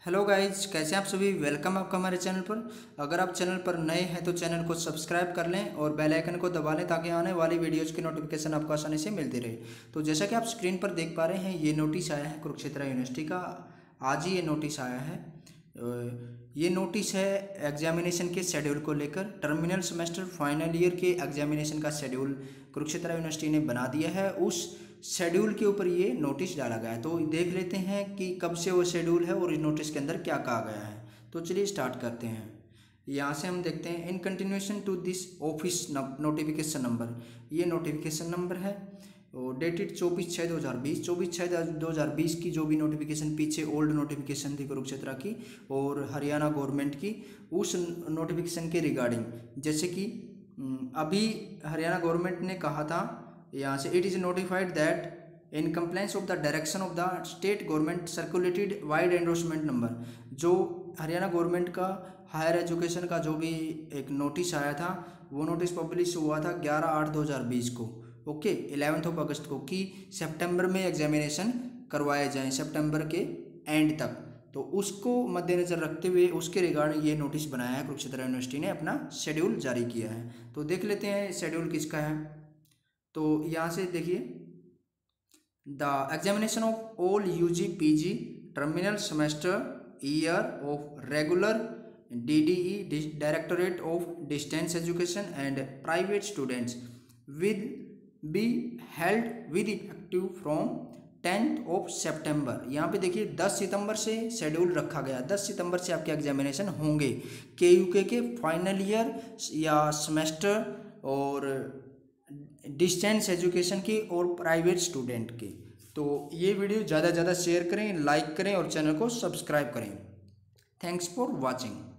Hello guys, कैसे हैं आप सभी। वेलकम आपका हमारे चैनल पर। अगर आप चैनल पर नए हैं तो चैनल को सब्सक्राइब कर लें और बेल आइकन को दबा लें ताकि आने वाली वीडियोज़ की नोटिफिकेशन आपको आसानी से मिलती रहे। तो जैसा कि आप स्क्रीन पर देख पा रहे हैं, ये नोटिस आया है कुरुक्षेत्र यूनिवर्सिटी का। आज ही ये नोटिस आया है। ये नोटिस है एग्जामिनेशन के शेड्यूल को लेकर। टर्मिनल सेमेस्टर फाइनल ईयर के एग्जामिनेशन का शेड्यूल कुरुक्षेत्र यूनिवर्सिटी ने बना दिया है। उस शेड्यूल के ऊपर ये नोटिस डाला गया है। तो देख लेते हैं कि कब से वो शेड्यूल है और इस नोटिस के अंदर क्या कहा गया है। तो चलिए स्टार्ट करते हैं। यहाँ से हम देखते हैं, in continuation to this office notification number. ये नोटिफिकेशन नंबर है और डेटेड 24/6/2020। 24/6/2020 की जो भी नोटिफिकेशन पीछे ओल्ड नोटिफिकेशन थी कुरुक्षेत्र की और हरियाणा गवर्नमेंट की, उस नोटिफिकेशन के रिगार्डिंग, जैसे कि अभी हरियाणा गवर्नमेंट ने कहा था यहाँ से, it is notified that in compliance of the direction of the state government circulated vide endorsement number. जो हरियाणा गवर्नमेंट का हायर एजुकेशन का जो भी एक नोटिस आया था, वो नोटिस पब्लिश हुआ था 11/8/2020 को। ओके, 11 अगस्त को, कि सितंबर में एग्जामिनेशन करवाए जाएं, सितंबर के एंड तक। तो उसको मद्देनज़र रखते हुए उसके रिगार्डिंग ये नोटिस बनाया है कुरुक्षेत्र यूनिवर्सिटी ने, अपना शेड्यूल जारी किया है। तो देख लेते हैं शेड्यूल किसका है। तो यहाँ से देखिए, the examination of all UG PG terminal semester year of regular DDE directorate of distance education and private students with be held with effective from 10 सितंबर। यहाँ पे देखिए 10 सितंबर से शेड्यूल रखा गया। 10 सितंबर से आपके एग्जामिनेशन होंगे KUK के फाइनल ईयर या सेमेस्टर और डिस्टेंस एजुकेशन की और प्राइवेट स्टूडेंट की। तो ये वीडियो ज़्यादा से ज़्यादा शेयर करें, लाइक करें और चैनल को सब्सक्राइब करें। Thanks for watching.